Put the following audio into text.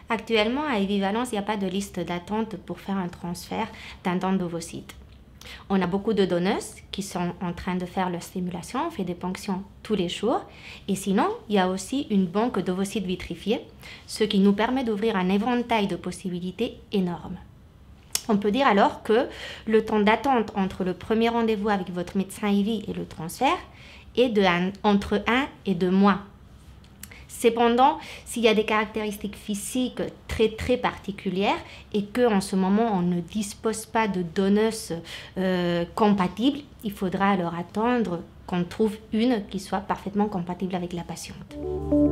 Actuellement, à Evivalence, il n'y a pas de liste d'attente pour faire un transfert d'un don d'ovocytes. On a beaucoup de donneuses qui sont en train de faire leur stimulation, on fait des ponctions tous les jours. Et sinon, il y a aussi une banque d'ovocytes vitrifiés, ce qui nous permet d'ouvrir un éventail de possibilités énorme. On peut dire alors que le temps d'attente entre le premier rendez-vous avec votre médecin IVI et le transfert est entre 1 et 2 mois. Cependant, s'il y a des caractéristiques physiques très particulières et qu'en ce moment on ne dispose pas de donneuses compatibles, il faudra alors attendre qu'on trouve une qui soit parfaitement compatible avec la patiente.